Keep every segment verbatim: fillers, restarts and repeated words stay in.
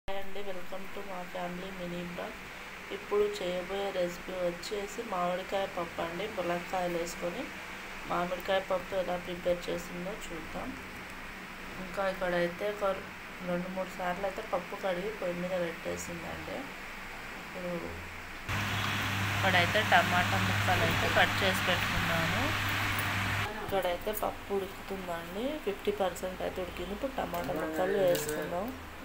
Hi అండి, welcome to మా family mini blog. ఇప్పుడు చేయబోయే రెసిపీ వచ్చేసి మామిడికాయ పప్పు అండి. ములక్కాయలు వేసుకొని మామిడికాయ పప్పు ఎలా ప్రిపేర్ చేసిందో చూద్దాం. ఇంకా ఇక్కడైతే ఒక రెండు మూడు సార్లు అయితే పప్పు కడిగి పొయ్యి మీద పెట్టేసిందండి. ఇప్పుడు ఇక్కడైతే టమాటా ముక్కలు అయితే కట్ చేసి పెట్టుకున్నాను. ఇక్కడైతే పప్పు ఉడుకుతుందండి, ఫిఫ్టీ పర్సెంట్ అయితే ఉడికింది. ఇప్పుడు టమాటా ముక్కలు వేసుకుందాం.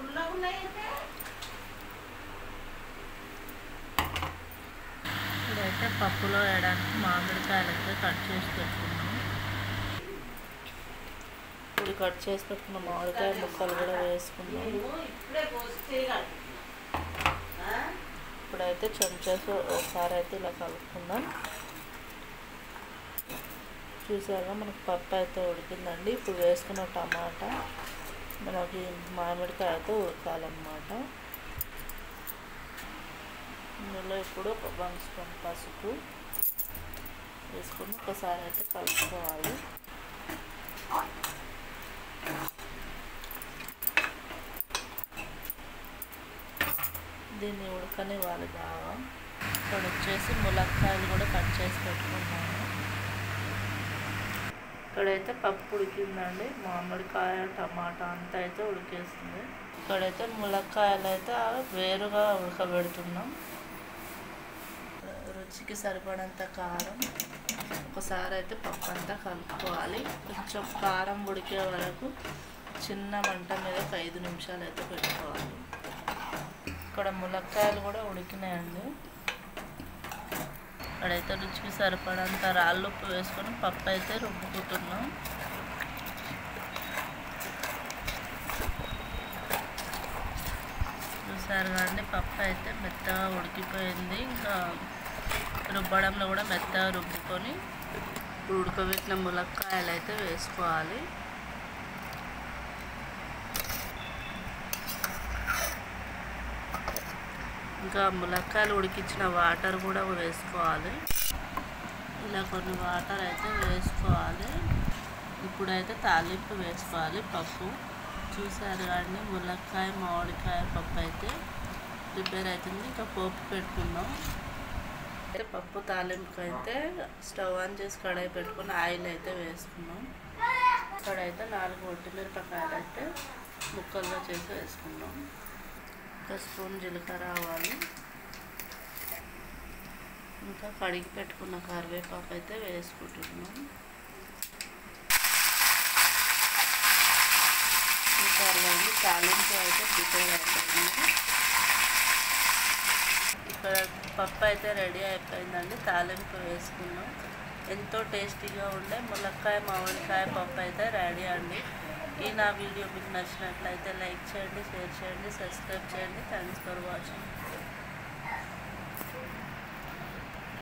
ఇదైతే పప్పులో వేయడానికి మామిడికాయలు అయితే కట్ చేసి పెట్టుకున్నాం. ఇప్పుడు కట్ చేసి పెట్టుకున్న మామిడికాయ ముక్కలు కూడా వేసుకున్నాం. ఇప్పుడైతే చెంచాతో ఒకసారి అయితే ఇలా కలుపుకుందాం. చూసారుగా మనకు పప్పు అయితే ఉడికిందండి. ఇప్పుడు వేసుకున్న టమాటా మనకి మామిడికాయ అయితే ఉడకాలన్నమాట. ఇందులో ఇప్పుడు ఒక వన్ స్పూన్ పసుపు వేసుకొని ఒకసారి అయితే కలుపుకోవాలి. దీన్ని ఉడకనివ్వాలి బాగా. ఇక్కడ వచ్చేసి ములక్కాయలు కూడా కట్ చేసి పెట్టుకున్నాను. ఇక్కడైతే పప్పు ఉడికిందండి. మామిడికాయ టమాటా అంతా అయితే ఉడికేస్తుంది. ఇక్కడైతే ములక్కాయలు అయితే వేరుగా ఉడకబెడుతున్నాం. రుచికి సరిపడంత కారం, ఒకసారి అయితే పప్పు అంతా కలుపుకోవాలి. కొంచెం కారం ఉడికే వరకు చిన్న మంట మీద ఒక ఐదు నిమిషాలు అయితే పెట్టుకోవాలి. ఇక్కడ ములక్కాయలు కూడా ఉడికినాయండి. ఇక్కడైతే రుచికి సరిపడంత రాళ్ళు ఉప్పు వేసుకొని పప్పు అయితే రుబ్బుకుంటున్నాం. చూసారు కానీ పప్పు అయితే మెత్తగా ఉడికిపోయింది. ఇంకా రుబ్బడంలో కూడా మెత్తగా రుబ్బుకొని ఉడకబెట్టిన ములక్కాయలు అయితే వేసుకోవాలి. ఇంకా ములక్కాయలు ఉడికించిన వాటర్ కూడా వేసుకోవాలి. ఇలా కొన్ని వాటర్ అయితే వేసుకోవాలి. ఇప్పుడైతే తాలింపు వేసుకోవాలి పప్పు. చూసారు కానీ ములక్కాయ మామిడికాయ పప్పు అయితే ప్రిపేర్ అవుతుంది. ఇంకా పోపు పెట్టుకుందాం. అయితే పప్పు తాలింపుకి అయితే స్టవ్ ఆన్ చేసి కడాయి పెట్టుకుని ఆయిల్ అయితే వేసుకున్నాం. ఇక్కడైతే నాలుగు ఒట్టిమిరపకాయలు అయితే ముక్కల్లో చేసి వేసుకున్నాం. ఒక స్పూన్ జీలకర్ర ఆవాలు, ఇంకా కడిగి పెట్టుకున్న కరివేపాకు అయితే వేసుకుంటున్నాం. ఇంకా అలాగే తాలింపు అయితే ప్రిపేర్ అయిపోయింది. ఇక్కడ పప్పు అయితే రెడీ అయిపోయిందండి. తాలింపు వేసుకున్నాం. ఎంతో టేస్టీగా ఉండే ములక్కాయ మామిడికాయ పప్పు అయితే రెడీ అండి. ఈ నా వీడియో మీకు నచ్చినట్లయితే లైక్ చేయండి, షేర్ చేయండి, సబ్స్క్రైబ్ చేయండి. Thanks for watching.